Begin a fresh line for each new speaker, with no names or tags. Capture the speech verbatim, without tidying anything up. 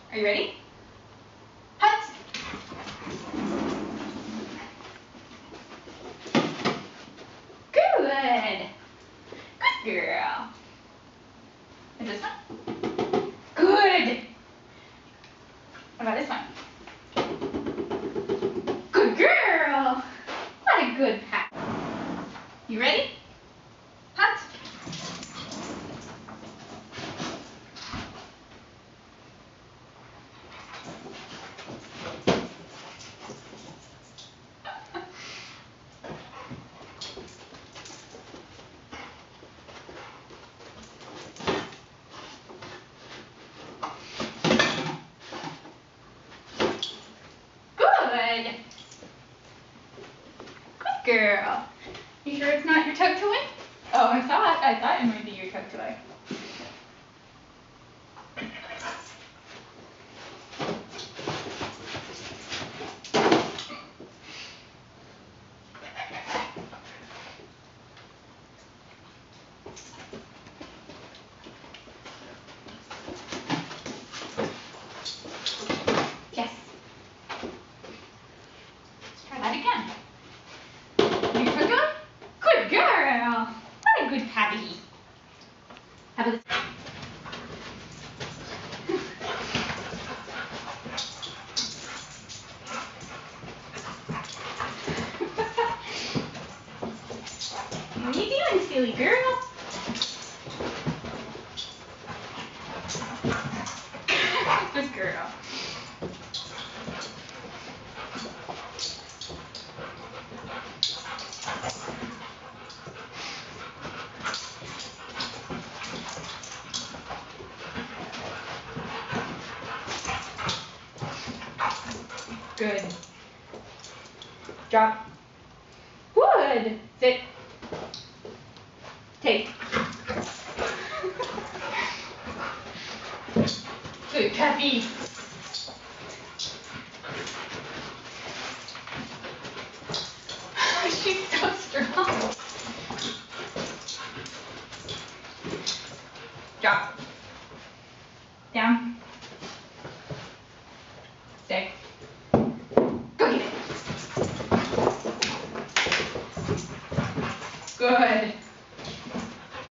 Are you ready? Hut. Good. Good girl. And this one? Good. What about this one? Good girl. What a good pat. You ready? Hut. Good. Good girl. You sure it's not your tug toy? Oh, I thought I thought it might be your tug toy. Yes. Let's try that again. Your tug toy? Good girl. What a good pappy. How about this? What are you doing, silly girl? Good girl. Good. Drop. Good. Sit. Take. Good puppy. She's so strong. Drop. Down. Stay.